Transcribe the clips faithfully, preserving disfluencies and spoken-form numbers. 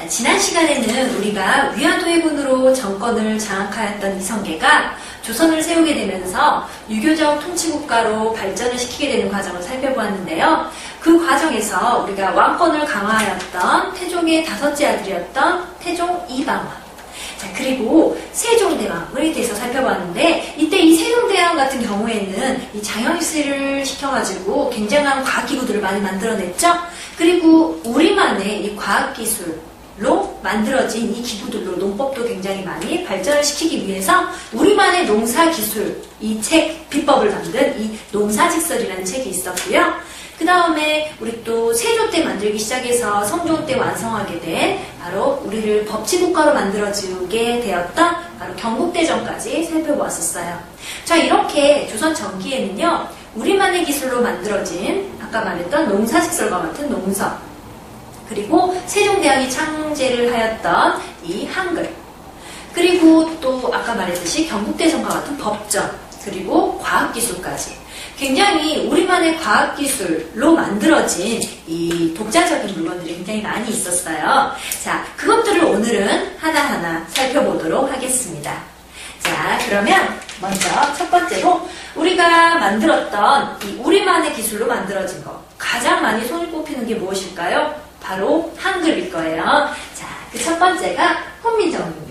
자, 지난 시간에는 우리가 위안도 해군으로 정권을 장악하였던 이성계가 조선을 세우게 되면서 유교적 통치국가로 발전을 시키게 되는 과정을 살펴보았는데요. 그 과정에서 우리가 왕권을 강화하였던 태종의 다섯째 아들이었던 태종 이방원, 자, 그리고 세종대왕에 대해서 살펴봤는데, 이때 이 세종대왕 같은 경우에는 이 장영실을 시켜가지고 굉장한 과학기구들을 많이 만들어냈죠. 그리고 우리만의 이 과학기술로 만들어진 이 기구들로 농법도 굉장히 많이 발전을 시키기 위해서 우리만의 농사기술, 이 책, 비법을 만든 이 농사직설이라는 책이 있었고요. 그 다음에 우리 또 세조 때 만들기 시작해서 성종 때 완성하게 된 바로 우리를 법치국가로 만들어주게 되었던 바로 경국대전까지 살펴보았었어요. 자, 이렇게 조선 전기에는요, 우리만의 기술로 만들어진 아까 말했던 농사직설과 같은 농서, 그리고 세종대왕이 창제를 하였던 이 한글, 그리고 또 아까 말했듯이 경국대전과 같은 법전, 그리고 과학기술까지 굉장히 우리만의 과학기술로 만들어진 이 독자적인 물건들이 굉장히 많이 있었어요. 자, 그것들을 오늘은 하나하나 살펴보도록 하겠습니다. 자, 그러면 먼저 첫 번째로 우리가 만들었던 이 우리만의 기술로 만들어진 거, 가장 많이 손을 꼽히는 게 무엇일까요? 바로 한글일 거예요. 자, 그 첫 번째가 훈민정음입니다.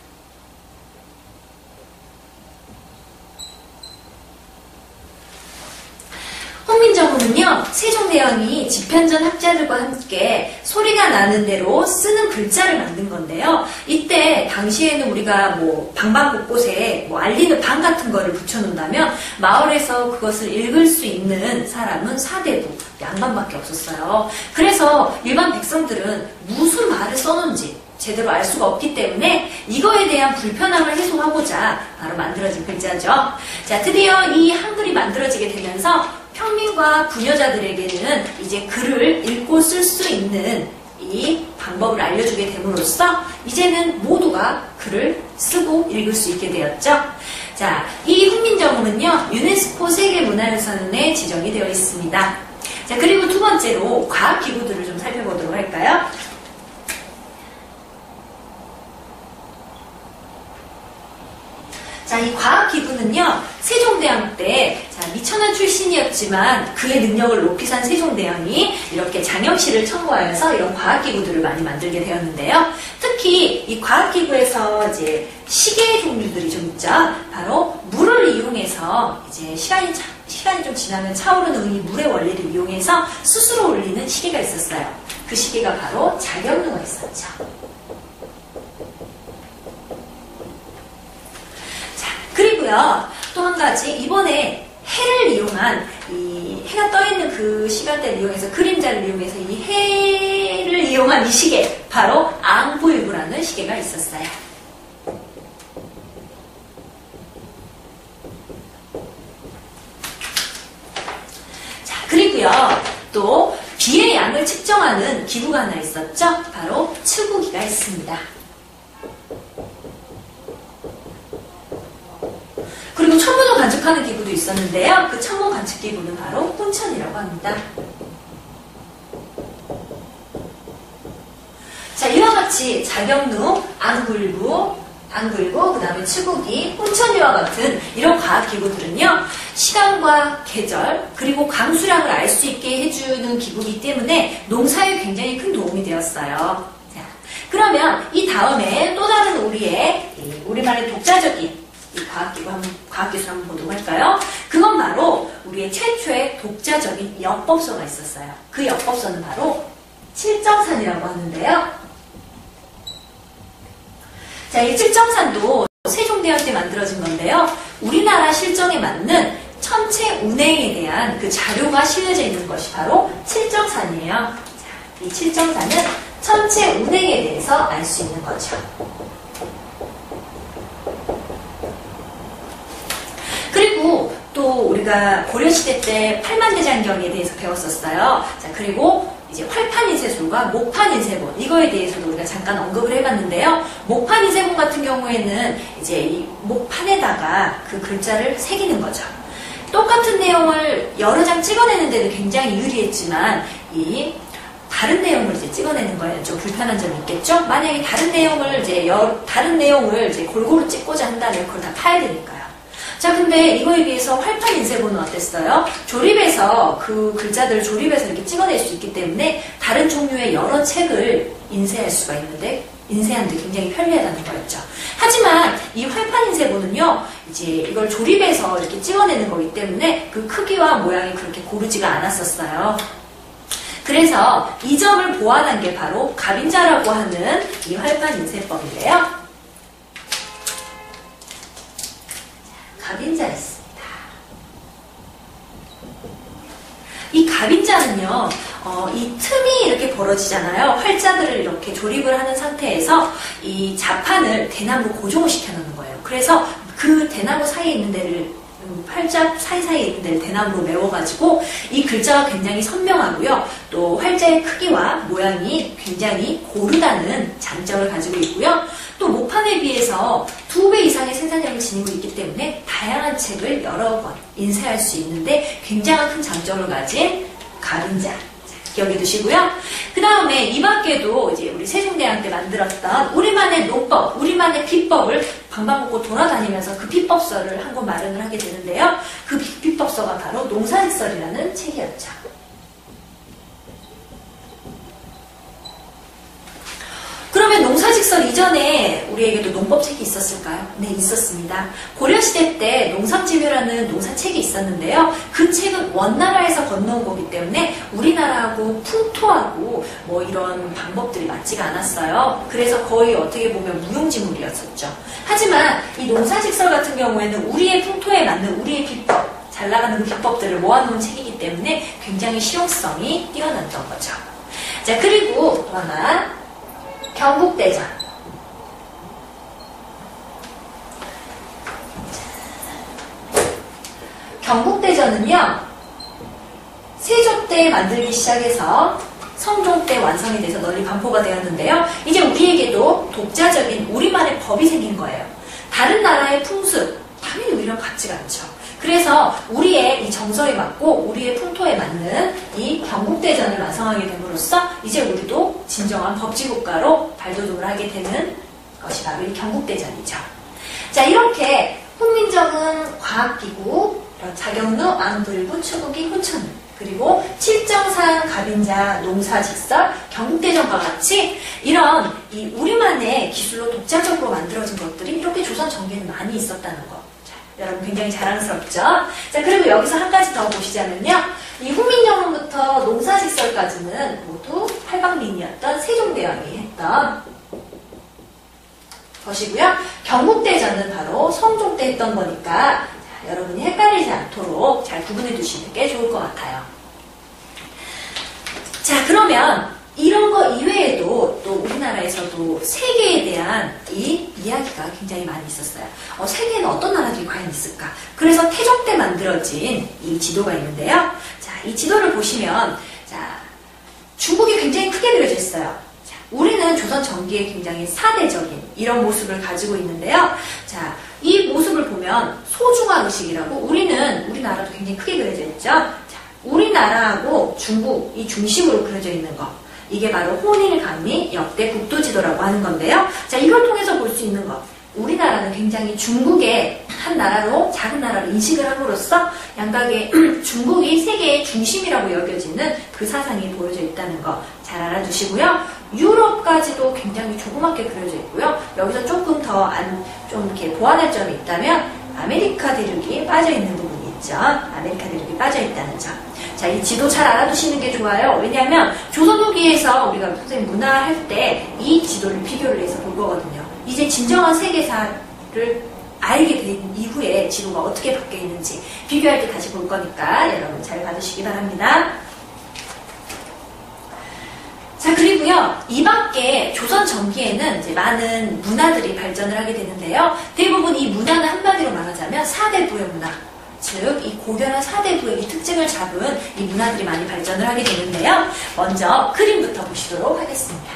훈민정음은요, 세종대왕이 집현전 학자들과 함께 소리가 나는 대로 쓰는 글자를 만든 건데요. 이때 당시에는 우리가 뭐 방방 곳곳에 뭐 알리는 방 같은 거를 붙여놓는다면 마을에서 그것을 읽을 수 있는 사람은 사대부, 양반밖에 없었어요. 그래서 일반 백성들은 무슨 말을 써놓은지 제대로 알 수가 없기 때문에 이거에 대한 불편함을 해소하고자 바로 만들어진 글자죠. 자, 드디어 이 한글이 만들어지게 되면서 평민과 부녀자들에게는 이제 글을 읽고 쓸 수 있는 이 방법을 알려주게 됨으로써 이제는 모두가 글을 쓰고 읽을 수 있게 되었죠. 자, 이 훈민정음은요, 유네스코 세계문화유산에 지정이 되어 있습니다. 자, 그리고 두 번째로 과학기구들을 좀 살펴보도록 할까요? 자, 이 과학기구는요, 세종대왕 때, 자, 미천한 출신이었지만 그의 능력을 높이 산 세종대왕이 이렇게 장영실을 청구하여서 이런 과학기구들을 많이 만들게 되었는데요. 특히 이 과학기구에서 이제 시계 종류들이 좀 있죠. 바로 물을 이용해서 이제 시간이, 차, 시간이 좀 지나면 차오르는 이 물의 원리를 이용해서 스스로 울리는 시계가 있었어요. 그 시계가 바로 자경루가 있었죠. 그리고요, 또 한 가지, 이번에 해를 이용한, 이 해가 떠있는 그 시간대를 이용해서, 그림자를 이용해서 이 해를 이용한 이 시계, 바로 앙부일부라는 시계가 있었어요. 자, 그리고요, 또 비의 양을 측정하는 기구가 하나 있었죠? 바로 츠구기가 있습니다. 그리고 천문을 관측하는 기구도 있었는데요. 그 천문 관측 기구는 바로 혼천이라고 합니다. 자, 이와 같이 자경루, 앙불부, 앙불부, 그 다음에 츠구기, 혼천이와 같은 이런 과학기구들은요, 시간과 계절, 그리고 강수량을 알 수 있게 해주는 기구이기 때문에 농사에 굉장히 큰 도움이 되었어요. 자, 그러면 이 다음에 또 다른 우리의, 우리만의 독자적인 이 과학기구 한번, 과학기술 한번 보도록 할까요? 그건 바로 우리의 최초의 독자적인 역법서가 있었어요. 그 역법서는 바로 칠정산이라고 하는데요. 자, 이 칠정산도 세종대왕 때 만들어진 건데요. 우리나라 실정에 맞는 천체 운행에 대한 그 자료가 실려져 있는 것이 바로 칠정산이에요. 자, 이 칠정산은 천체 운행에 대해서 알 수 있는 거죠. 그리고 또 우리가 고려시대 때 팔만대장경에 대해서 배웠었어요. 자, 그리고 이제 활판인쇄술과 목판인쇄본, 이거에 대해서도 우리가 잠깐 언급을 해봤는데요. 목판인쇄본 같은 경우에는 이제 이 목판에다가 그 글자를 새기는 거죠. 똑같은 내용을 여러 장 찍어내는 데는 굉장히 유리했지만 이 다른 내용을 이제 찍어내는 거에는 좀 불편한 점이 있겠죠? 만약에 다른 내용을 이제 여, 다른 내용을 이제 골고루 찍고자 한다면 그걸 다 파야 되니까요. 자, 근데 이거에 비해서 활판 인쇄본은 어땠어요? 조립해서 그 글자들을 조립해서 이렇게 찍어낼 수 있기 때문에 다른 종류의 여러 책을 인쇄할 수가 있는데 인쇄하는데 굉장히 편리하다는 거였죠. 하지만 이 활판 인쇄본은요, 이제 이걸 조립해서 이렇게 찍어내는 거기 때문에 그 크기와 모양이 그렇게 고르지가 않았었어요. 그래서 이 점을 보완한 게 바로 가빈자라고 하는 이 활판 인쇄법인데요. 가빈자였습니다. 이 가빈자는요, 어, 이 틈이 이렇게 벌어지잖아요. 활자들을 이렇게 조립을 하는 상태에서 이 자판을 대나무로 고정을 시켜놓는 거예요. 그래서 그 대나무 사이에 있는 데를 활자 사이사이에 있는 데를 대나무로 메워가지고 이 글자가 굉장히 선명하고요. 또 활자의 크기와 모양이 굉장히 고르다는 장점을 가지고 있고요. 또 목판에 비해서 두 배 이상의 생산량을 지니고 있기 때문에 다양한 책을 여러 번 인쇄할 수 있는데 굉장한 큰 장점을 가진 가빈자. 기억해 두시고요. 그 다음에 이 밖에도 이제 우리 세종대왕 때 만들었던 우리만의 논법, 우리만의 비법을 방방곡곡 돌아다니면서 그 비법서를 한 권 마련을 하게 되는데요. 그 비법서가 바로 농사직설이라는 책이었죠. 그러면 농사직설 이전에 우리에게도 농법책이 있었을까요? 네, 있었습니다. 고려시대 때 농삼지묘라는 농사책이 있었는데요. 그 책은 원나라에서 건너온 거기 때문에 우리나라하고 풍토하고 뭐 이런 방법들이 맞지가 않았어요. 그래서 거의 어떻게 보면 무용지물이었었죠. 하지만 이 농사직설 같은 경우에는 우리의 풍토에 맞는 우리의 비법, 잘 나가는 그 비법들을 모아놓은 책이기 때문에 굉장히 실용성이 뛰어났던 거죠. 자, 그리고 또 하나, 경국대전. 경국대전은요, 세조 때 만들기 시작해서 성종 때 완성이 돼서 널리 반포가 되었는데요. 이제 우리에게도 독자적인 우리만의 법이 생긴 거예요. 다른 나라의 풍습, 당연히 우리랑 같지가 않죠. 그래서 우리의 이 정서에 맞고 우리의 풍토에 맞는 이 경국대전을 완성하게 됨으로써 이제 우리도 진정한 법치국가로 발돋움을 하게 되는 것이 바로 이 경국대전이죠. 자, 이렇게 훈민정음, 과학기구, 자경루, 앙불부, 추국이, 훈천, 그리고 칠정산, 가빈자, 농사직설, 경국대전과 같이 이런 이 우리만의 기술로 독자적으로 만들어진 것들이 이렇게 조선 전기에는 많이 있었다는 것. 여러분 굉장히 자랑스럽죠? 자, 그리고 여기서 한 가지 더 보시자면요. 이 훈민정음부터 농사직설까지는 모두 팔방민이었던 세종대왕이 했던 것이고요. 경국대전은 바로 성종 때 했던 거니까 자, 여러분이 헷갈리지 않도록 잘 구분해 두시는 게 좋을 것 같아요. 자, 그러면 이런 거 이외에도 또 우리나라에서도 세계에 대한 이 이야기가 굉장히 많이 있었어요. 어, 세계에는 어떤 나라들이 과연 있을까? 그래서 태종 때 만들어진 이 지도가 있는데요. 자, 이 지도를 보시면 자, 중국이 굉장히 크게 그려져 있어요. 자, 우리는 조선 전기에 굉장히 사대적인 이런 모습을 가지고 있는데요. 자, 이 모습을 보면 소중화 의식이라고 우리는 우리나라도 굉장히 크게 그려져 있죠. 자, 우리나라하고 중국 이 중심으로 그려져 있는 거. 이게 바로 혼일감리 역대 국도지도라고 하는 건데요. 자, 이걸 통해서 볼 수 있는 것. 우리나라는 굉장히 중국의 한 나라로, 작은 나라로 인식을 함으로써 양각의 중국이 세계의 중심이라고 여겨지는 그 사상이 보여져 있다는 거 잘 알아두시고요. 유럽까지도 굉장히 조그맣게 그려져 있고요. 여기서 조금 더 안, 좀 이렇게 보완할 점이 있다면 아메리카 대륙이 빠져 있는 부분이 있죠. 아메리카 대륙이 빠져 있다는 점. 자, 이 지도 잘 알아두시는 게 좋아요. 왜냐하면 조선 후기에서 우리가 선생님 문화 할 때 이 지도를 비교를 해서 볼 거거든요. 이제 진정한 세계사를 알게 된 이후에 지도가 어떻게 바뀌어 있는지 비교할 때 다시 볼 거니까 여러분 잘 봐주시기 바랍니다. 자, 그리고요, 이 밖에 조선 전기에는 이제 많은 문화들이 발전을 하게 되는데요. 대부분 이 문화는 한마디로 말하자면 사대 부의 문화. 즉, 이 고결한 사대 부의 이 특징을 잡은 이 문화들이 많이 발전을 하게 되는데요. 먼저 그림부터 보시도록 하겠습니다.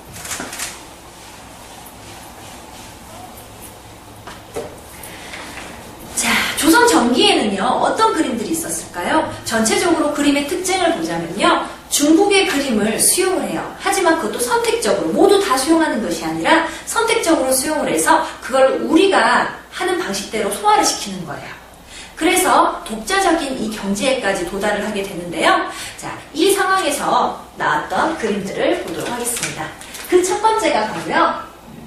자, 조선 전기에는요, 어떤 그림들이 있었을까요? 전체적으로 그림의 특징을 보자면요. 중국의 그림을 수용을 해요. 하지만 그것도 선택적으로, 모두 다 수용하는 것이 아니라 선택적으로 수용을 해서 그걸 우리가 하는 방식대로 소화를 시키는 거예요. 그래서 독자적인 이 경지에까지 도달을 하게 되는데요. 자, 이 상황에서 나왔던 그림들을 보도록 하겠습니다. 그 첫 번째가 바로요.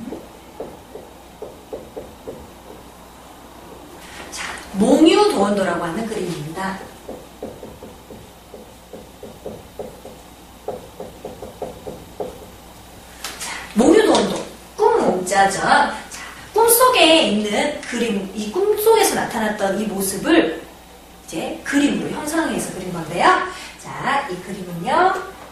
자, 몽유도원도라고 하는 그림입니다. 자, 몽유도원도, 꿈몽자죠. 꿈속에 있는 그림, 이 꿈속에서 나타났던 이 모습을 이제 그림으로 형상해서 그린 건데요. 자, 이 그림은요.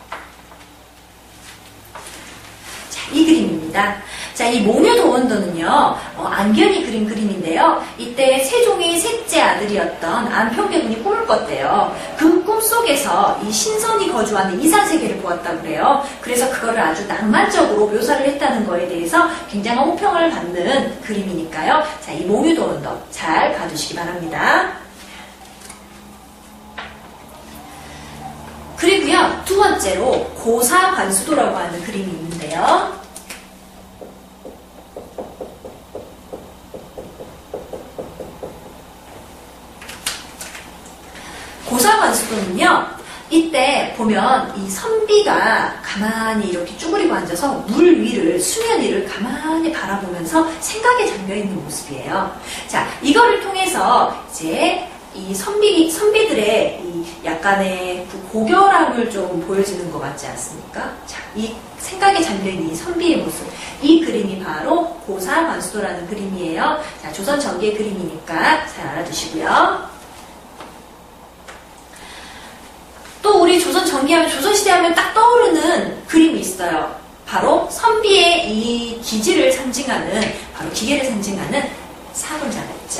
자, 이 그림입니다. 자, 이 몽유도원도는요, 어, 안견이 그린 그림인데요. 이때 세종의 셋째 아들이었던 안평대군이 꿈을 꿨대요. 그 꿈속에서 이 신선이 거주하는 이산세계를 보았다고 그래요. 그래서 그거를 아주 낭만적으로 묘사를 했다는 거에 대해서 굉장한 호평을 받는 그림이니까요. 자, 이 몽유도원도 잘 봐주시기 바랍니다. 그리고요, 두 번째로 고사관수도라고 하는 그림이 있는데요. 고사관수도는요, 이때 보면 이 선비가 가만히 이렇게 쭈그리고 앉아서 물 위를, 수면 위를 가만히 바라보면서 생각에 잠겨있는 모습이에요. 자, 이거를 통해서 이제 이 선비, 선비들의 이 약간의 그 고결함을 좀 보여주는 것 같지 않습니까? 자, 이 생각에 잠겨있는 이 선비의 모습. 이 그림이 바로 고사관수도라는 그림이에요. 자, 조선 전기의 그림이니까 잘 알아두시고요. 또 우리 조선 전기하면, 조선시대 하면 딱 떠오르는 그림이 있어요. 바로 선비의 이 기질을 상징하는, 바로 기계를 상징하는 사군자가 있죠.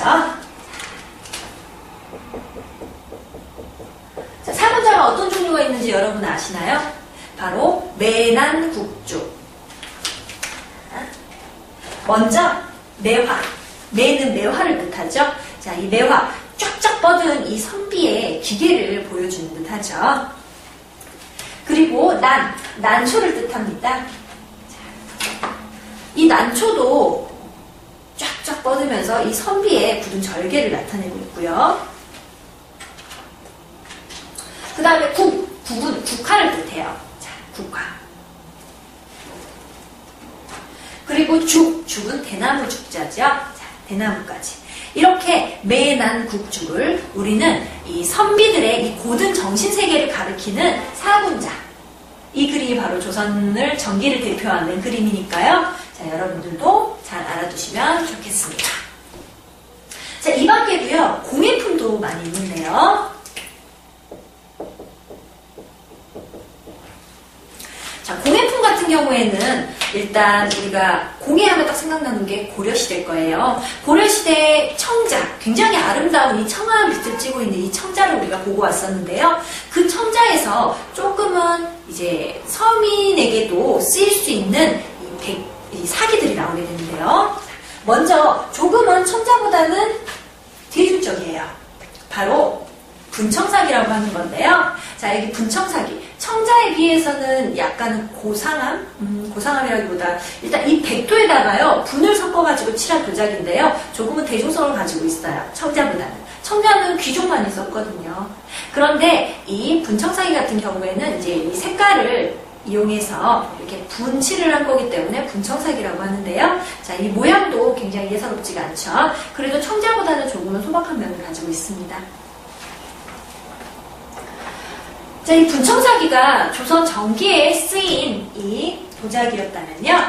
자, 사군자가 어떤 종류가 있는지 여러분 아시나요? 바로 매난국주. 먼저 매화. 매는 매화를 뜻하죠. 자, 이 매화. 쫙쫙 뻗은 이 선비의 기계를 보여주는 듯하죠. 그리고 난, 난초를 뜻합니다. 이 난초도 쫙쫙 뻗으면서 이 선비의 굳은 절개를 나타내고 있고요. 그 다음에 국, 국은 국화를 뜻해요. 자, 국화. 그리고 죽, 죽은 대나무 죽자죠. 자, 대나무까지. 이렇게 매난국주를 우리는 이 선비들의 이 고든 정신세계를 가리키는 사군자. 이 그림이 바로 조선을 전기를 대표하는 그림이니까요. 자, 여러분들도 잘 알아두시면 좋겠습니다. 자, 이 밖에도요, 공예품도 많이 있는데요. 자, 공예품 같은 경우에는 일단 우리가 공예하면 딱 생각나는 게 고려시대일 거예요. 고려시대 청자, 굉장히 아름다운 이 청아한 빛을 띠고 있는 이 청자를 우리가 보고 왔었는데요. 그 청자에서 조금은 이제 서민에게도 쓰일 수 있는 이, 백, 이 사기들이 나오게 되는데요. 먼저 조금은 청자보다는 대중적이에요. 바로 분청사기라고 하는 건데요. 자, 여기 분청사기. 청자에 비해서는 약간은 고상함? 음, 고상함이라기보다 일단 이 백도에다가요, 분을 섞어가지고 칠한 도자기인데요. 조금은 대중성을 가지고 있어요. 청자보다는. 청자는 귀족만 있었거든요. 그런데 이 분청사기 같은 경우에는 이제 이 색깔을 이용해서 이렇게 분칠을 한 거기 때문에 분청사기라고 하는데요. 자, 이 모양도 굉장히 예사롭지가 않죠. 그래도 청자보다는 조금은 소박한 면을 가지고 있습니다. 자, 이 분청사기가 조선 전기에 쓰인 이 도자기였다면요.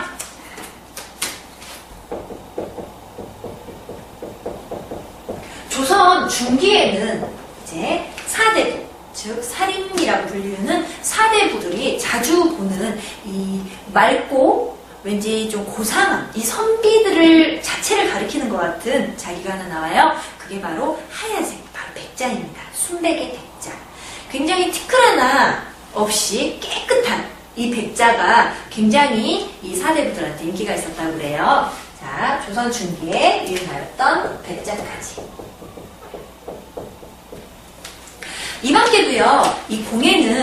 조선 중기에는 이제 사대부, 즉 살인이라고 불리는 사대부들이 자주 보는 이 맑고 왠지 좀 고상한 이 선비들을 자체를 가리키는 것 같은 자기가 하나 나와요. 그게 바로 하얀색, 바로 백자입니다. 순백의 백자. 굉장히 티끌 하나 없이 깨끗한 이 백자가 굉장히 이 사대부들한테 인기가 있었다고 그래요. 자, 조선 중기에 유행하였던 백자까지. 이 밖에도요, 이 공예는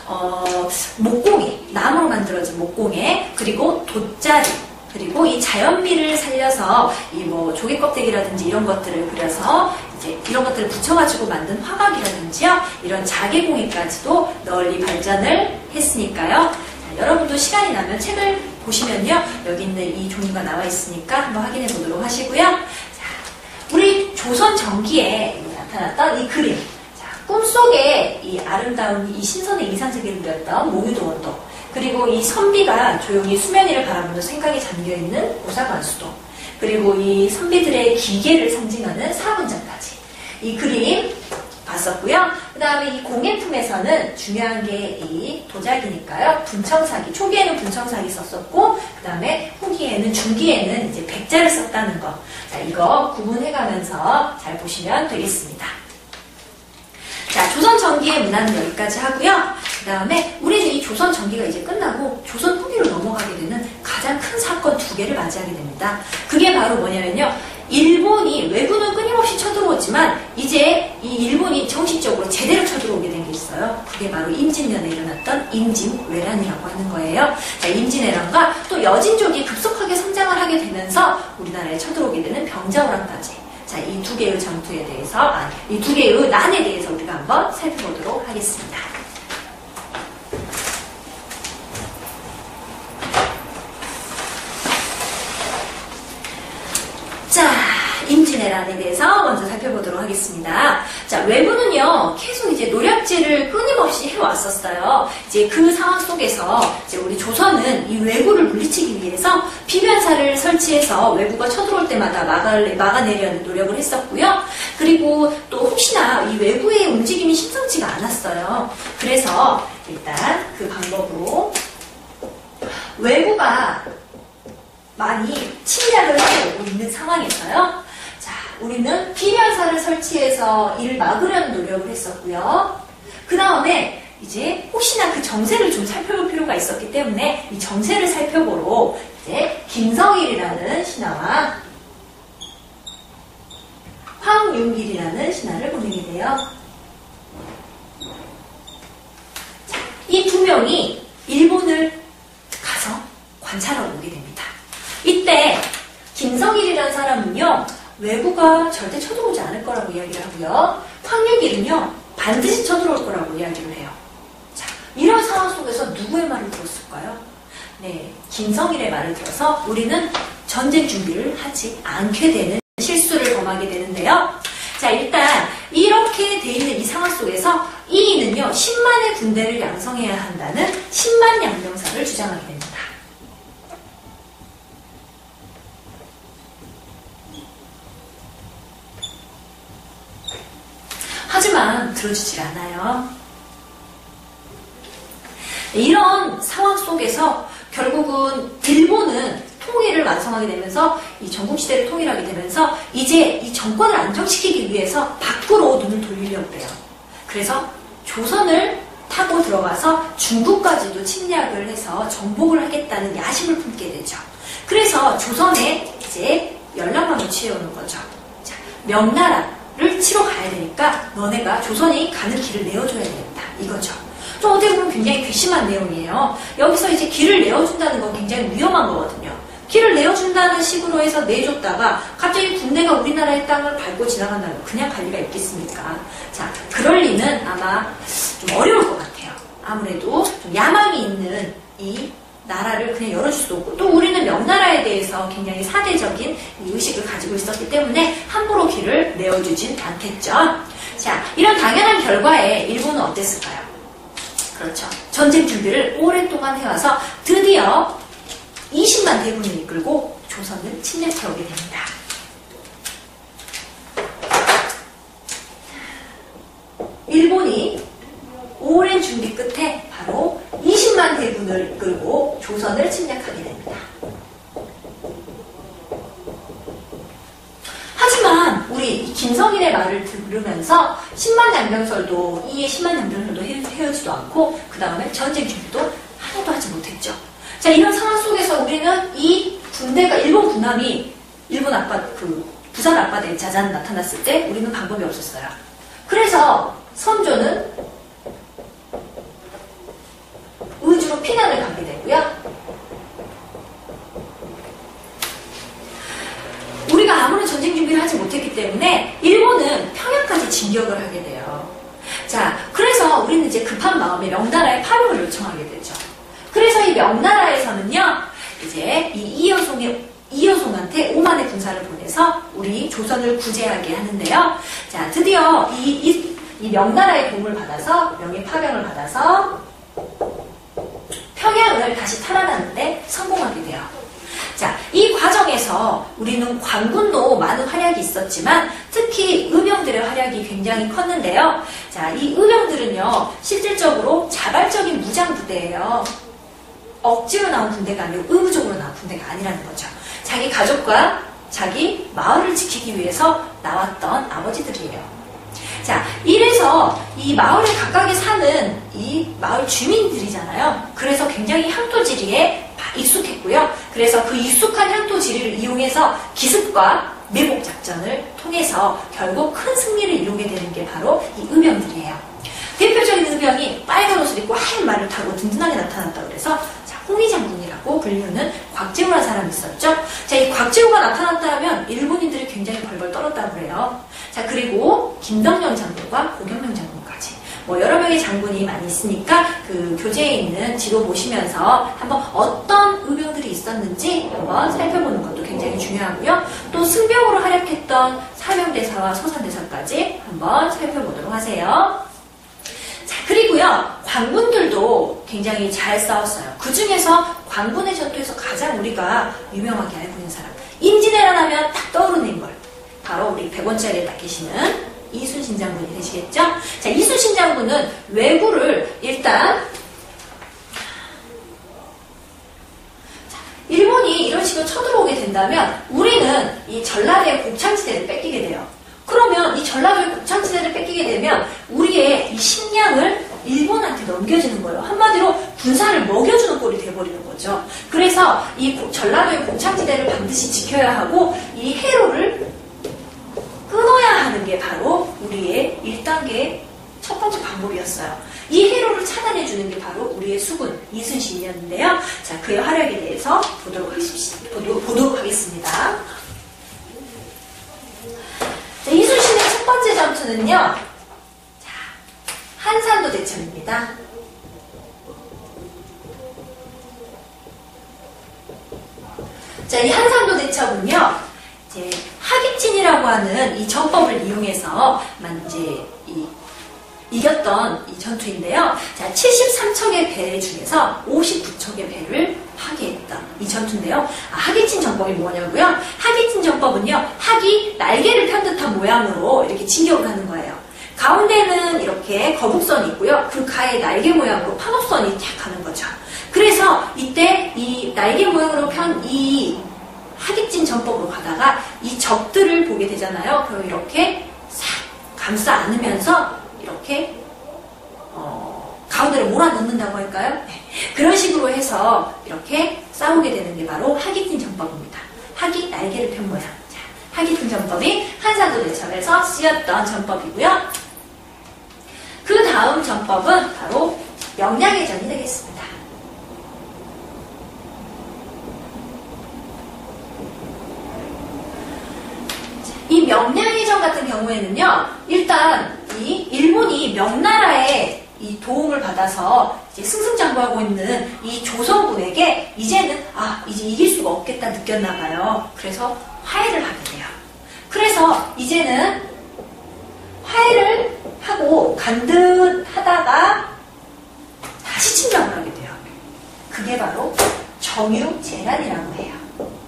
어, 목공예, 나무로 만들어진 목공예, 그리고 돗자리, 그리고 이 자연미를 살려서 이 뭐 조개 껍데기라든지 이런 것들을 그려서 이제 이런 것들을 붙여가지고 만든 화각이라든지요, 이런 자개공예까지도 널리 발전을 했으니까요. 자, 여러분도 시간이 나면 책을 보시면요, 여기 있는 이 종류가 나와 있으니까 한번 확인해 보도록 하시고요. 자, 우리 조선 전기에 나타났던 이 그림, 자, 꿈속에 이 아름다운 이 신선의 이상세계를 그렸던 몽유도원도, 그리고 이 선비가 조용히 수면 위를 바라보면서 생각에 잠겨있는 오사관수도, 그리고 이 선비들의 기계를 상징하는 사문장까지 이 그림 봤었고요. 그 다음에 이 공예품에서는 중요한 게 이 도자기니까요. 분청사기, 초기에는 분청사기 썼었고, 그 다음에 후기에는, 중기에는 이제 백자를 썼다는 거. 자, 이거 구분해가면서 잘 보시면 되겠습니다. 자, 조선 전기의 문화는 여기까지 하고요. 그 다음에 우리는 이 조선 전기가 이제 끝나고 조선 후기로 넘어가게 되는 가장 큰 사건 두 개를 맞이하게 됩니다. 그게 바로 뭐냐면요, 일본이, 외구는 끊임없이 쳐들어오지만 이제 이 일본이 정식적으로 제대로 쳐들어오게 된 게 있어요. 그게 바로 임진년에 일어났던 임진왜란이라고 하는 거예요. 자, 임진왜란과 또 여진족이 급속하게 성장을 하게 되면서 우리나라에 쳐들어오게 되는 병자호란까지. 자, 이 두 개의 전투에 대해서, 아, 이 두 개의 난에 대해서 우리가 한번 살펴보도록 하겠습니다. 자, 임진왜란에 대해서 먼저 살펴보도록 하겠습니다. 자, 외구는요, 계속 이제 노략질을 끊임없이 해왔었어요. 이제 그 상황 속에서 이제 우리 조선은 이 외구를 물리치기 위해서 비변사를 설치해서 외구가 쳐들어올 때마다 막아, 막아내려는 노력을 했었고요. 그리고 또 혹시나 이 외구의 움직임이 심상치가 않았어요. 그래서 일단 그 방법으로 외구가 많이 침략을 하고 있는 상황에서요. 자, 우리는 비변사를 설치해서 이를 막으려는 노력을 했었고요. 그 다음에 이제 혹시나 그 정세를 좀 살펴볼 필요가 있었기 때문에 이 정세를 살펴보러 이제 김성일이라는 신하와 황윤길이라는 신하를 보내게 돼요. 자, 이 두 명이 일본을 가서 관찰하러 오게 됩니다. 이때 김성일이라는 사람은요, 외구가 절대 쳐들어오지 않을 거라고 이야기를 하고요. 황윤길은요, 반드시 쳐들어올 거라고 이야기를 해요. 자, 이런 상황 속에서 누구의 말을 들었을까요? 네, 김성일의 말을 들어서 우리는 전쟁 준비를 하지 않게 되는 실수를 범하게 되는데요. 자, 일단 이렇게 돼 있는 이 상황 속에서 이인은요, 십만의 군대를 양성해야 한다는 십만 양병사를 주장하게 됩니다. 하지만 들어주질 않아요. 이런 상황 속에서 결국은 일본은 통일을 완성하게 되면서 이 전국시대를 통일하게 되면서 이제 이 정권을 안정시키기 위해서 밖으로 눈을 돌리려고 해요. 그래서 조선을 타고 들어가서 중국까지도 침략을 해서 정복을 하겠다는 야심을 품게 되죠. 그래서 조선에 이제 연락망을 취해오는 거죠. 자, 명나라를 치러 가야 되니까 너네가 조선이 가는 길을 내어줘야 되겠다, 이거죠. 좀 어떻게 보면 굉장히 괘씸한 내용이에요. 여기서 이제 길을 내어준다는 건 굉장히 위험한 거거든요. 길을 내어준다는 식으로 해서 내줬다가 갑자기 군대가 우리나라의 땅을 밟고 지나간다면 그냥 갈 리가 있겠습니까? 자, 그럴 리는 아마 좀 어려울 것 같아요. 아무래도 좀 야망이 있는 이 나라를 그냥 열어줄 수도 없고, 또 우리는 명나라에 대해서 굉장히 사대적인 이 의식을 가지고 있었기 때문에 함부로 길을 내어주진 않겠죠. 자, 이런 당연한 결과에 일본은 어땠을까요? 그렇죠. 전쟁 준비를 오랫동안 해와서 드디어 이십만 대군을 이끌고 조선을 침략해오게 됩니다. 일본이 오랜 준비 끝에 바로 이십만 대군을 이끌고 조선을 침략하게 됩니다. 하지만 우리 김성일의 말을 들으면서 십만 양병설도 이에 십만 양병설도 헤어지도 않고 그 다음에 전쟁 준비도 하나도 하지 못했죠. 자, 이런 상황 속에서 우리는 이 군대가 일본 군함이 일본 앞바다, 그 부산 앞바다에 자잔 나타났을 때 우리는 방법이 없었어요. 그래서 선조는 피난을 가게 되고요. 우리가 아무런 전쟁 준비를 하지 못했기 때문에 일본은 평양까지 진격을 하게 돼요. 자, 그래서 우리는 이제 급한 마음에 명나라에 파병을 요청하게 되죠. 그래서 이 명나라에서는요, 이제 이 이여송의 이여송한테 오만의 군사를 보내서 우리 조선을 구제하게 하는데요. 자, 드디어 이, 이, 이 명나라의 도움을 받아서, 명의 파병을 받아서 평양을 다시 탈환하는데 성공하게 돼요. 자, 이 과정에서 우리는 관군도 많은 활약이 있었지만 특히 의병들의 활약이 굉장히 컸는데요. 자, 이 의병들은요, 실질적으로 자발적인 무장부대예요. 억지로 나온 군대가 아니고 의무적으로 나온 군대가 아니라는 거죠. 자기 가족과 자기 마을을 지키기 위해서 나왔던 아버지들이에요. 자, 이래서 이 마을에 가깝게 사는 이 마을 주민들이잖아요. 그래서 굉장히 향토지리에 익숙했고요. 그래서 그 익숙한 향토지리를 이용해서 기습과 매복 작전을 통해서 결국 큰 승리를 이루게 되는 게 바로 이 의병들이에요. 대표적인 의병이 빨간 옷을 입고 하얀 말을 타고 든든하게 나타났다 그래서 홍위 장군이라고 불리는 곽재우라는 사람이 있었죠. 자, 이 곽재우가 나타났다 하면 일본인들이 굉장히 벌벌 떨었다고 그래요. 자, 그리고 김덕령 장군과 고경명 장군까지 뭐 여러 명의 장군이 많이 있으니까 그 교재에 있는 지도 보시면서 한번 어떤 의병들이 있었는지 한번 살펴보는 것도 굉장히 중요하고요. 또 승병으로 활약했던 사명대사와 소산대사까지 한번 살펴보도록 하세요. 자, 그리고요, 관군들도 굉장히 잘 싸웠어요. 그 중에서 관군의 전투에서 가장 우리가 유명하게 알고 있는 사람, 임진왜란 하면 딱 떠오르는 인물, 바로 우리 백 원짜리에 딱 계시는 이순신 장군이 되시겠죠? 자, 이순신 장군은 왜구를 일단 자, 일본이 이런 식으로 쳐들어오게 된다면 우리는 이 전라도의 곡창지대를 뺏기게 돼요. 그러면 이 전라도의 곡창지대를 뺏기게 되면 우리의 이 식량을 일본한테 넘겨주는 거예요. 한마디로 군사를 먹여주는 꼴이 돼버리는 거죠. 그래서 이 전라도의 곡창지대를 반드시 지켜야 하고 이 해로를 끊어야 하는 게 바로 우리의 일 단계 첫 번째 방법이었어요. 이 해로를 차단해주는 게 바로 우리의 수군 이순신이었는데요. 자, 그의 활약에 대해서 보도록, 하십시, 보도, 보도록 하겠습니다. 자, 이순신의 첫 번째 전투는요, 자, 한산도 대첩입니다. 자, 이 한산도 대첩은요, 이제 하깃진이라고 하는 이 전법을 이용해서 이제 이, 이겼던 이 전투인데요. 자, 칠십삼 척의 배 중에서 오십구 척의 배를 파괴했던 이 전투인데요. 아, 하깃진 전법이 뭐냐고요? 하깃진 전법은요, 학이 날개를 편 듯한 모양으로 이렇게 진격을 하는 거예요. 가운데는 이렇게 거북선이 있고요. 그 가에 날개 모양으로 판옥선이 탁 가는 거죠. 그래서 이때 이 날개 모양으로 편 이 하깃진 전법으로 가다가 이 적들을 보게 되잖아요. 그럼 이렇게 싹 감싸 안으면서 이렇게 어, 가운데를 몰아넣는다고 할까요? 네. 그런 식으로 해서 이렇게 싸우게 되는 게 바로 하깃진 전법입니다. 학이 날개를 편 모양. 자, 하깃진 전법이 한산도 대첩에서 쓰였던 전법이고요. 그 다음 전법은 바로 명량해전이 되겠습니다. 이 명량해전 같은 경우에는요, 일단 이 일본이 명나라의 이 도움을 받아서 이제 승승장구하고 있는 이 조선군에게 이제는 아 이제 이길 수가 없겠다 느꼈나 봐요. 그래서 화해를 하게 돼요. 그래서 이제는 화해를 하고 간듯 하다가 다시 침략을 하게 돼요. 그게 바로 정유재난이라고 해요.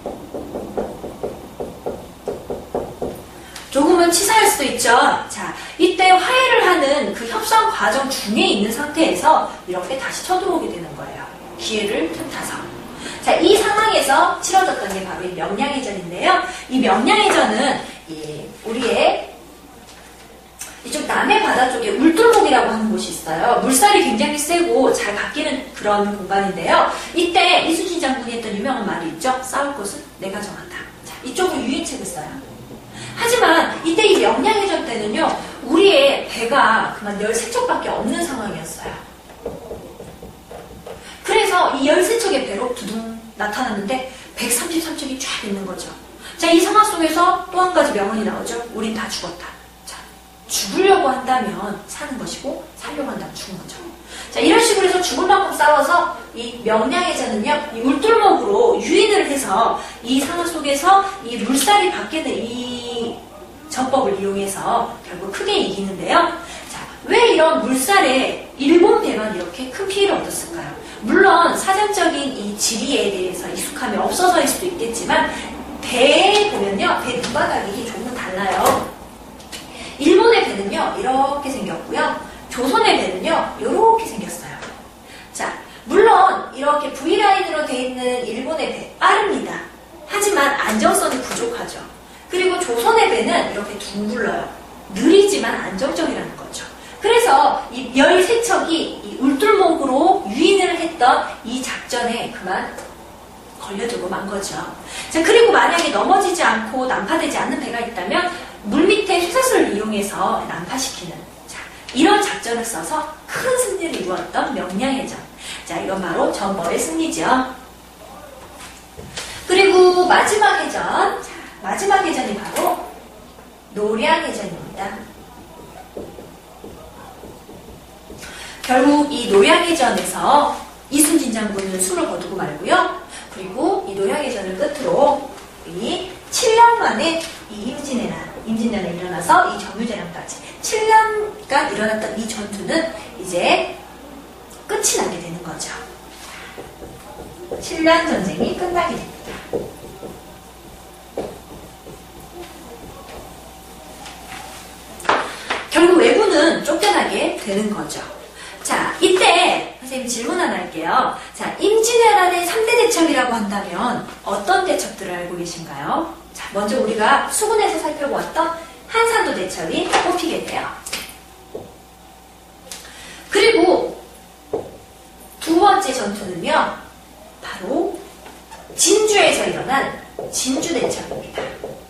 조금은 치사할 수도 있죠. 자, 이때 화해를 하는 그 협상 과정 중에 있는 상태에서 이렇게 다시 쳐들어오게 되는 거예요. 기회를 틈타서. 자, 이 상황에서 치러졌던 게 바로 이 명량해전인데요. 이 명량해전은 이 우리의 이쪽 남해 바다 쪽에 울돌목이라고 하는 곳이 있어요. 물살이 굉장히 세고 잘 바뀌는 그런 공간인데요. 이때 이순신 장군이 했던 유명한 말이 있죠. 싸울 곳은 내가 정한다. 자, 이쪽으로 유인책을 써요. 하지만 이때 이 명량해전 때는요, 우리의 배가 그만 열세 척밖에 없는 상황이었어요. 그래서 그래서 이 열세 척의 배로 두둥 나타났는데 백삼십삼 척이 쫙 있는 거죠. 자, 이 상황 속에서 또 한 가지 명언이 나오죠. 우린 다 죽었다. 자, 죽으려고 한다면 사는 것이고 살려고 한다면 죽는 거죠. 자, 이런 식으로 해서 죽을 만큼 싸워서 이 명량해전은요, 이 울돌목으로 유인을 해서 이 상황 속에서 이 물살이 바뀌는 이 전법을 이용해서 결국 크게 이기는데요. 자, 왜 이런 물살에 일본 배만 이렇게 큰 피해를 얻었을까요? 물론 사전적인 이 지리에 대해서 익숙함이 없어서일 수도 있겠지만 배에 보면요, 배 밑바닥이 조금 달라요. 일본의 배는요, 이렇게 생겼고요. 조선의 배는요, 이렇게 생겼어요. 자, 물론 이렇게 V라인으로 되어 있는 일본의 배 빠릅니다. 하지만 안정성이 부족하죠. 그리고 조선의 배는 이렇게 둥글러요. 느리지만 안정적이라는 거죠. 그래서 이 열세 척이 이 울돌목으로 유인을 했던 이 작전에 그만 걸려들고 만 거죠. 자, 그리고 만약에 넘어지지 않고 난파되지 않는 배가 있다면 물 밑에 쇠사슬을 이용해서 난파시키는, 자, 이런 작전을 써서 큰 승리를 이루었던 명량해전. 자, 이건 바로 전벌의 승리죠. 그리고 마지막 해전, 자, 마지막 해전이 바로 노량해전입니다. 결국 이 노량해전에서 이순신 장군은 수를 거두고 말고요. 그리고 이 노량해전을 끝으로 이 칠 년 만에 이 임진왜란, 임진왜란이 일어나서 이 정유재란까지 칠 년간 일어났던 이 전투는 이제 끝이 나게 되는 거죠. 칠 년 전쟁이 끝나게 됩니다. 결국 왜군은 쫓겨나게 되는 거죠. 자, 이때 선생님 질문 하나 할게요. 자, 임진왜란의 삼 대 대첩이라고 한다면 어떤 대첩들을 알고 계신가요? 자, 먼저 우리가 수군에서 살펴보았던 한산도 대첩이 꼽히게 돼요. 그리고 두 번째 전투는요, 바로 진주에서 일어난 진주대첩입니다.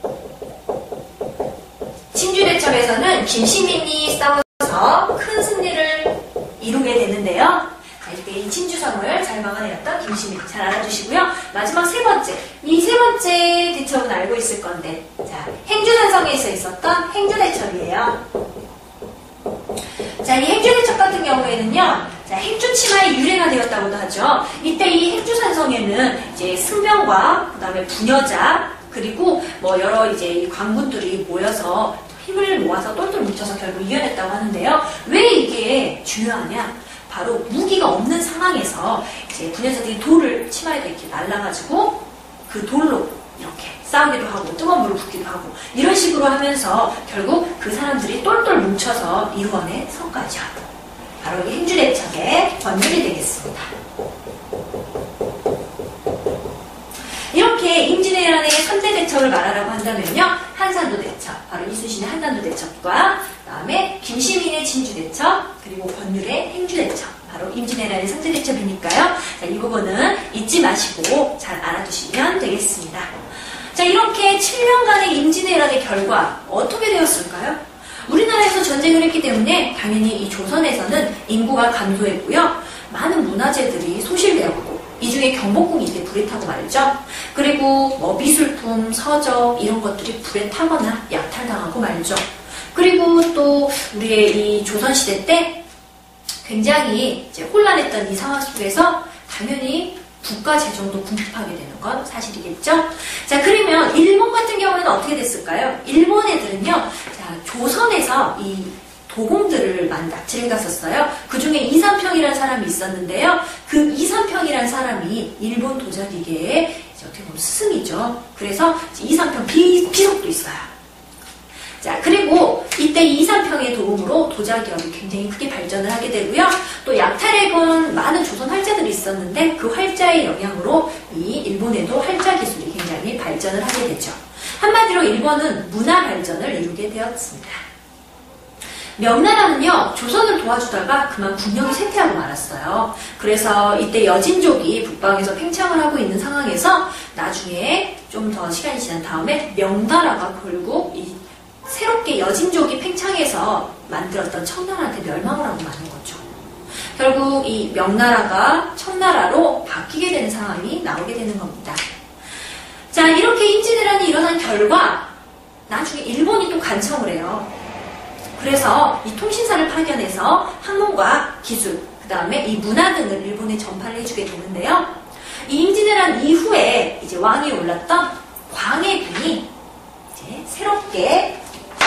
진주대첩에서는 김시민이 싸워서 큰 승리를 이루게 되는데요. 자, 이때 이 진주성을 잘 막아내었던 김시민 잘 알아두시고요. 마지막 세 번째, 이 세 번째 대첩은 알고 있을 건데, 자, 행주산성에서 있었던 행주대첩이에요. 자, 이 행주대첩 같은 경우에는요, 자, 행주치마의 유래가 되었다고도 하죠. 이때 이 행주산성에는 이제 승병과 그다음에 부녀자 그리고 뭐 여러 이제 관군들이 모여서 힘을 모아서 똘똘 뭉쳐서 결국 이겨냈다고 하는데요. 왜 이게 중요하냐? 바로 무기가 없는 상황에서 이제 부녀자들이 돌을 치마에다 이렇게 날라가지고 그 돌로 이렇게 싸우기도 하고 뜨거운 물을 붓기도 하고 이런 식으로 하면서 결국 그 사람들이 똘똘 뭉쳐서 이루어낸 성과죠. 바로 이 행주대첩의 권율이 되겠습니다. 이렇게 임진왜란의 삼 대 대첩을 말하라고 한다면요, 한산도 대첩, 바로 이순신의 한산도 대첩과 그다음에 김시민의 진주대첩, 그리고 권율의 행주대첩, 바로 임진왜란의 삼 대 대첩이니까요. 자, 이 부분은 잊지 마시고 잘 알아두시면 되겠습니다. 자, 이렇게 칠 년간의 임진왜란의 결과 어떻게 되었을까요? 우리나라에서 전쟁을 했기 때문에 당연히 이 조선에서는 인구가 감소했고요. 많은 문화재들이 소실되었고 이 중에 경복궁이 이때 불에 타고 말죠. 그리고 뭐 미술품, 서적 이런 것들이 불에 타거나 약탈당하고 말죠. 그리고 또 우리의 이 조선시대 때 굉장히 이제 혼란했던 이 상황 속에서 당연히 국가 재정도 궁핍하게 되는 건 사실이겠죠. 자, 그러면 일본 같은 경우에는 어떻게 됐을까요? 일본 애들은요, 자, 조선에서 이 도공들을 많이 납치를 갔었어요. 그 중에 이삼평이라는 사람이 있었는데요. 그 이삼평이라는 사람이 일본 도자기계의 어떻게 보면 스승이죠. 그래서 이삼평 비, 비석도 있어요. 자, 그리고 이때 이삼평의 도움으로 도자기업이 굉장히 크게 발전을 하게 되고요. 또 약탈해 본 많은 조선 활자들이 있었는데 그 활자의 영향으로 이 일본에도 활자 기술이 굉장히 발전을 하게 되죠. 한마디로 일본은 문화 발전을 이루게 되었습니다. 명나라는요, 조선을 도와주다가 그만 국력이 쇠퇴하고 말았어요. 그래서 이때 여진족이 북방에서 팽창을 하고 있는 상황에서 나중에 좀 더 시간이 지난 다음에 명나라가 결국 이 새롭게 여진족이 팽창해서 만들었던 청나라한테 멸망을 하고 마는 거죠. 결국 이 명나라가 청나라로 바뀌게 되는 상황이 나오게 되는 겁니다. 자, 이렇게 임진왜란이 일어난 결과 나중에 일본이 또 간청을 해요. 그래서 이 통신사를 파견해서 학문과 기술, 그 다음에 이 문화 등을 일본에 전파를 해주게 되는데요. 이 임진왜란 이후에 이제 왕이 올랐던 광해군이 이제 새롭게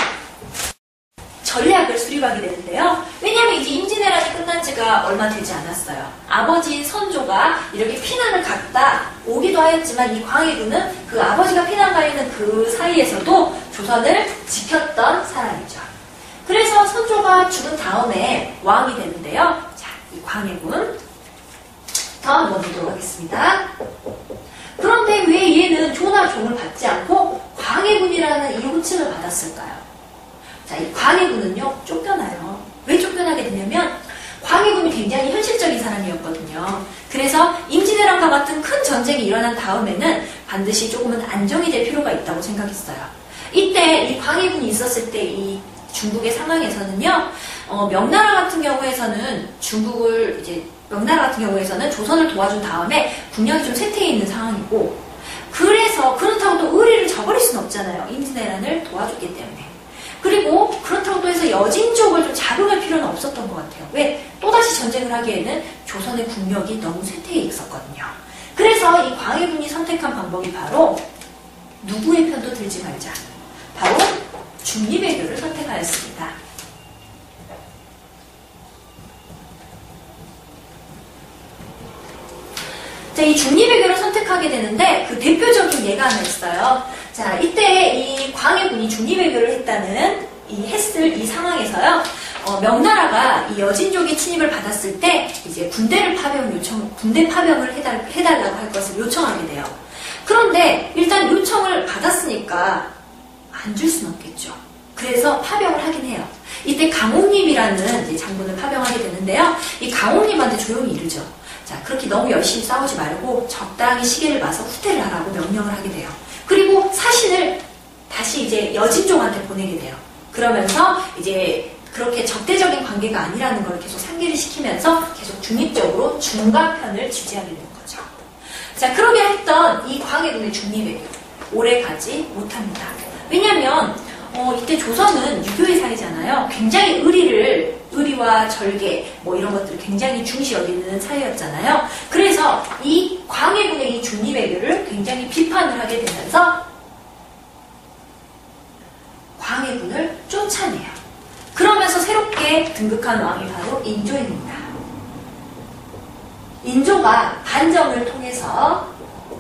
전략을 수립하게 되는데요. 왜냐하면 이제 임진왜란이 끝난 지가 얼마 되지 않았어요. 아버지인 선조가 이렇게 피난을 갔다 오기도 하였지만 이 광해군은 그 아버지가 피난 가 있는 그 사이에서도 조선을 지켰던 사람이죠. 그래서 선조가 죽은 다음에 왕이 되는데요. 자, 이 광해군 다음 한번 보도록 하겠습니다. 그런데 왜 얘는 조나 종을 받지 않고 광해군이라는 이 호칭을 받았을까요? 자, 이 광해군은요, 쫓겨나요. 왜 쫓겨나게 되냐면, 광해군이 굉장히 현실적인 사람이었거든요. 그래서 임진왜란과 같은 큰 전쟁이 일어난 다음에는 반드시 조금은 안정이 될 필요가 있다고 생각했어요. 이때 이 광해군이 있었을 때 이 중국의 상황에서는요, 어, 명나라 같은 경우에서는 중국을 이제, 명나라 같은 경우에서는 조선을 도와준 다음에 국력이 좀 쇠퇴해 있는 상황이고, 그래서 그렇다고 또 의리를 저버릴 수는 없잖아요. 임진왜란을 도와줬기 때문에. 그리고 그렇다고 또 해서 여진족을 좀 자극할 필요는 없었던 것 같아요. 왜? 또다시 전쟁을 하기에는 조선의 국력이 너무 쇠퇴해 있었거든요. 그래서 이 광해군이 선택한 방법이 바로 누구의 편도 들지 말자. 바로 중립외교를 선택하였습니다. 자, 이 중립외교를 선택하게 되는데 그 대표적인 예가 하나 있어요. 자, 이때 이 광해군이 중립외교를 했다는 이 했을 이 상황에서요. 어, 명나라가 이 여진족의 침입을 받았을 때 이제 군대를 파병 요청, 군대 파병을 해달, 해달라고 할 것을 요청하게 돼요. 그런데 일단 요청을 받았으니까 안 줄 수는 없겠죠. 그래서 파병을 하긴 해요. 이때 강옥립이라는 이제 장군을 파병하게 되는데요. 이 강옥립한테 조용히 이르죠. 자, 그렇게 너무 열심히 싸우지 말고 적당히 시계를 봐서 후퇴를 하라고 명령을 하게 돼요. 그리고 사신을 다시 이제 여진족한테 보내게 돼요. 그러면서 이제 그렇게 적대적인 관계가 아니라는 걸 계속 상기를 시키면서 계속 중립적으로 중간편을 지지하게 되는 거죠. 자, 그러게 했던 이 광해군의 중립외교 오래 가지 못합니다. 왜냐하면 어, 이때 조선은 유교의 사회잖아요. 굉장히 의리를, 의리와 절개, 뭐 이런 것들을 굉장히 중시 여기는 사회였잖아요. 그래서 이 광해군의 이 중립외교를 굉장히 비판을 하게 되면서 광해군을 쫓아내요. 그러면서 새롭게 등극한 왕이 바로 인조입니다. 인조가 반정을 통해서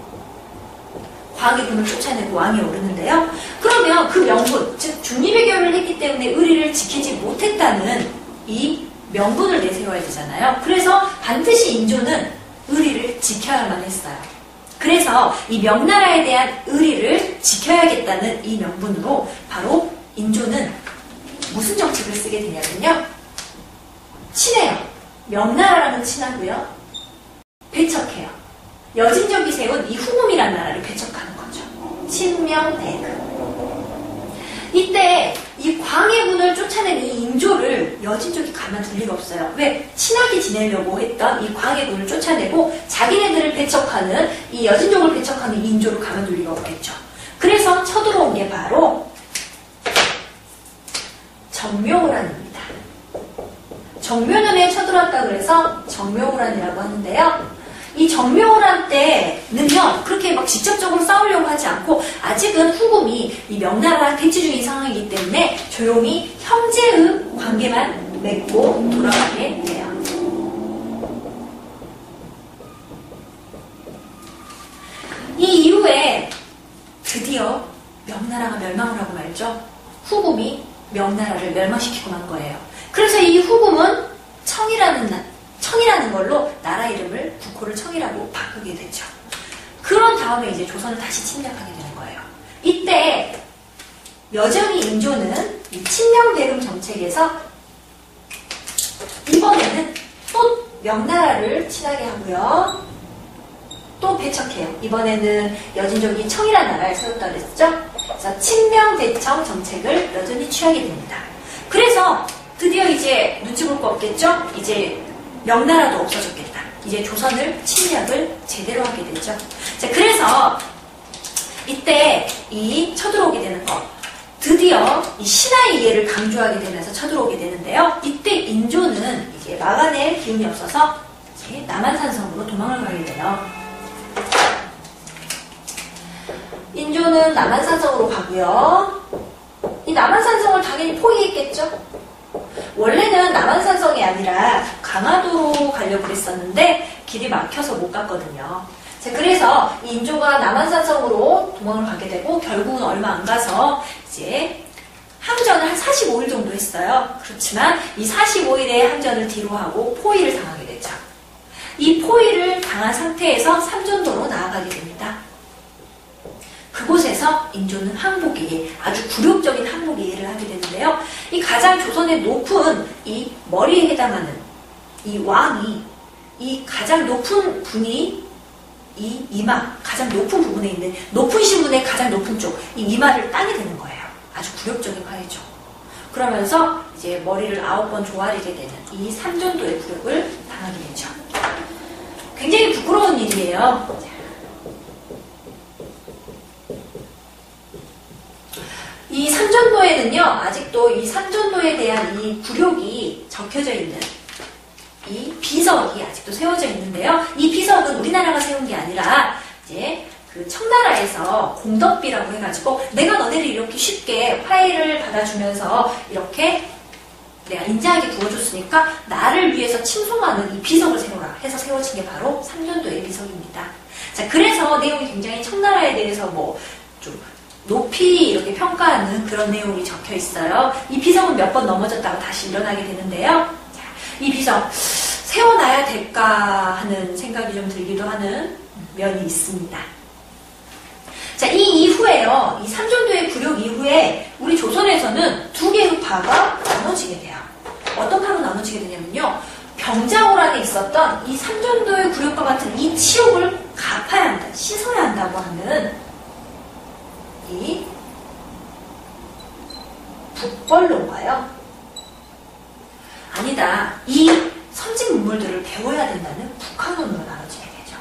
광해군을 쫓아내고 왕이 오르는데요. 그러면 그 명분, 즉 중립외교를 했기 때문에 의리를 지키지 못했다는 이 명분을 내세워야 되잖아요. 그래서 반드시 인조는 의리를 지켜야만 했어요. 그래서 이 명나라에 대한 의리를 지켜야겠다는 이 명분으로 바로 인조는 무슨 정책을 쓰게 되냐면요. 친해요. 명나라랑은 친하고요. 배척해요. 여진족이 세운 이 후금이라는 나라를 배척하는 거죠. 친명대금. 이때 이 광해군을 쫓아낸 이 인조를 여진족이 가만둘 리가 없어요. 왜? 친하게 지내려고 했던 이 광해군을 쫓아내고 자기네들을 배척하는 이 여진족을 배척하는 이 인조를 가만둘 리가 없겠죠. 그래서 쳐들어온 게 바로 정묘호란입니다. 정묘년에 쳐들어왔다고 해서 정묘호란이라고 하는데요. 이 정묘호란 때는요, 그렇게 막 직접적으로 싸우려고 하지 않고, 아직은 후금이 이 명나라랑 대치 중인 상황이기 때문에 조용히 형제의 관계만 맺고 돌아가게 돼요. 이 이후에 드디어 명나라가 멸망을 하고 말죠. 후금이 명나라를 멸망시키고 만 거예요. 그래서 이 후금은 청이라는 나, 청이라는 걸로 나라 이름을 국호를 청이라고 바꾸게 되죠. 그런 다음에 이제 조선을 다시 침략하게 되는 거예요. 이때 여전히 인조는 이 친명대금 정책에서 이번에는 또 명나라를 친하게 하고요. 또 배척해요. 이번에는 여진족이 청이라는 나라를 세웠다고 했죠. 그래서 친명대청 정책을 여전히 취하게 됩니다. 그래서 드디어 이제 눈치 볼 거 없겠죠? 이제 명나라도 없어졌겠다. 이제 조선을 침략을 제대로 하게 되죠. 자, 그래서 이때 이 쳐들어오게 되는 것, 드디어 이 신하의 이해를 강조하게 되면서 쳐들어오게 되는데요. 이때 인조는 이제 막아낼 기운이 없어서 이제 남한산성으로 도망을 가게 돼요. 인조는 남한산성으로 가고요. 이 남한산성을 당연히 포기했겠죠. 원래는 남한산성이 아니라 강화도로 가려고 그랬었는데 길이 막혀서 못 갔거든요. 자, 그래서 이 인조가 남한산성으로 도망을 가게 되고 결국은 얼마 안 가서 이제 항전을 한 사십오 일 정도 했어요. 그렇지만 이 사십오 일의 항전을 뒤로 하고 포위를 당하게 되죠. 이 포위를 당한 상태에서 삼전도로 나아가게 됩니다. 그곳에서 인조는 항복이에, 아주 굴욕적인 항복이해를 하게 되는데요. 이 가장 조선의 높은 이 머리에 해당하는 이 왕이, 이 가장 높은 분이 이 이마, 가장 높은 부분에 있는 높은 신분의 가장 높은 쪽, 이 이마를 따게 되는 거예요. 아주 굴욕적인 화해죠. 그러면서 이제 머리를 아홉 번 조아리게 되는 이 삼전도의 굴욕을 당하게 되죠. 굉장히 부끄러운 일이에요. 이 삼전도에는요, 아직도 이 삼전도에 대한 이 굴욕이 적혀져 있는 이 비석이 아직도 세워져 있는데요. 이 비석은 우리나라가 세운 게 아니라 이제 그 청나라에서 공덕비라고 해가지고 내가 너네를 이렇게 쉽게 화해를 받아주면서 이렇게 내가 인자하게 구워줬으니까 나를 위해서 칭송하는 이 비석을 세워라 해서 세워진 게 바로 삼전도의 비석입니다. 자, 그래서 내용이 굉장히 청나라에 대해서 뭐 좀 높이 이렇게 평가하는 그런 내용이 적혀 있어요. 이 비석은 몇 번 넘어졌다가 다시 일어나게 되는데요. 자, 이 비석 세워놔야 될까 하는 생각이 좀 들기도 하는 면이 있습니다. 자, 이 이후에요. 이 삼전도의 굴욕 이후에 우리 조선에서는 두 개의 파가 나눠지게 돼요. 어떤 파로 나눠지게 되냐면요. 병자호란에 있었던 이 삼전도의 굴욕과 같은 이 치욕을 갚아야 한다, 씻어야 한다고 하는 이 북벌론가요? 아니다. 이 선진 문물들을 배워야 된다는 북한론으로 나눠지게 되죠.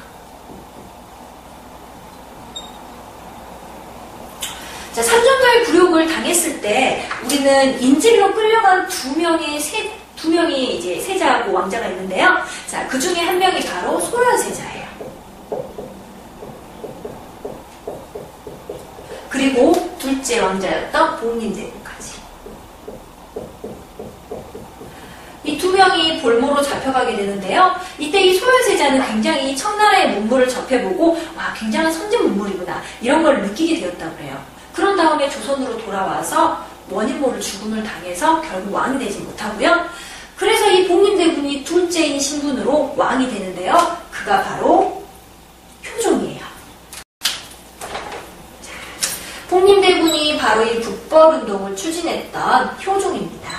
자, 삼전도의 굴욕을 당했을 때 우리는 인질로 끌려간 두 명의 세, 두 명이 이제 세자하고 왕자가 있는데요. 자, 그 중에 한 명이 바로 소련세자예요. 그리고 둘째 왕자였던 복림대군까지. 이 두 명이 볼모로 잡혀가게 되는데요. 이때 이 소련세자는 굉장히 청나라의 문물을 접해보고 와, 굉장한 선진 문물이구나 이런 걸 느끼게 되었다고 해요. 그런 다음에 조선으로 돌아와서 원인 모를 죽음을 당해서 결국 왕이 되지 못하고요. 그래서 이 복림대군이 둘째인 신분으로 왕이 되는데요. 그가 바로 효종이에요. 복림대군이 바로 이 북벌운동을 추진했던 효종입니다.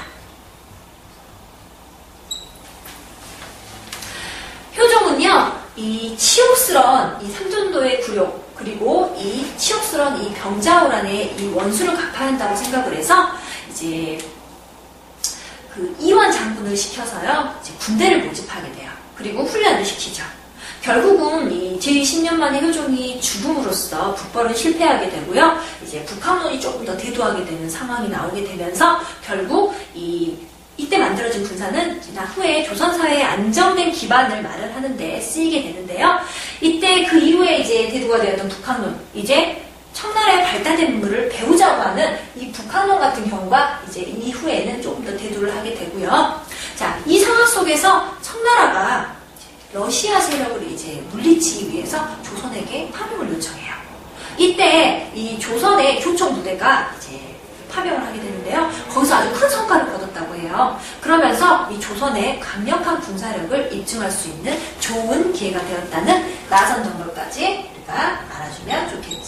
효종은요, 이 치욕스러운 이 삼전도의 굴욕, 그리고 이 치욕스러운 이 병자호란의 이 원수를 갚아야 한다고 생각을 해서 이제 그 이완 장군을 시켜서요, 이제 군대를 모집하게 돼요. 그리고 훈련을 시키죠. 결국은 이 제이십 년 만에 효종이 죽음으로써 북벌은 실패하게 되고요. 이제 북한론이 조금 더 대두하게 되는 상황이 나오게 되면서 결국 이 이때 만들어진 군사는 후에 조선사회의 안정된 기반을 마련하는 데 쓰이게 되는데요. 이때 그 이후에 이제 대두가 되었던 북한론, 이제 청나라의 발달된 문물을 배우자고 하는 이 북한론 같은 경우가 이제 이후에는 조금 더 대두를 하게 되고요. 자, 이 상황 속에서 청나라가 러시아 세력을 이제 물리치기 위해서 조선에게 파병을 요청해요. 이때 이 조선의 교청 부대가 이제 파병을 하게 되는데요. 거기서 아주 큰 성과를 거뒀다고 해요. 그러면서 이 조선의 강력한 군사력을 입증할 수 있는 좋은 기회가 되었다는 나선 정도까지 우리가 알아주면 좋겠죠.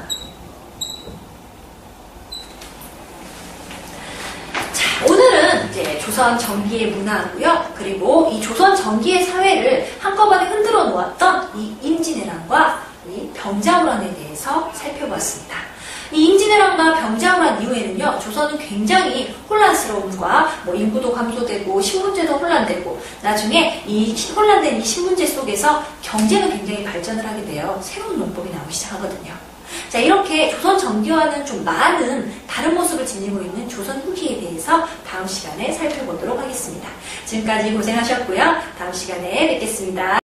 자, 오늘은 이제 조선 전기의 문화고요. 그리고 이 조선 전기의 사회를 한꺼번에 흔들어 놓았던 이 임진왜란과 이 병자호란에 대해서 살펴봤습니다. 이 임진왜란과 병자호란 이후에는요, 조선은 굉장히 혼란스러움과 뭐 인구도 감소되고 신분제도 혼란되고 나중에 이 혼란된 이 신분제 속에서 경제는 굉장히 발전을 하게 돼요. 새로운 농법이 나오기 시작하거든요. 자, 이렇게 조선 정기와는 좀 많은 다른 모습을 지니고 있는 조선 후기에 대해서 다음 시간에 살펴보도록 하겠습니다. 지금까지 고생하셨고요. 다음 시간에 뵙겠습니다.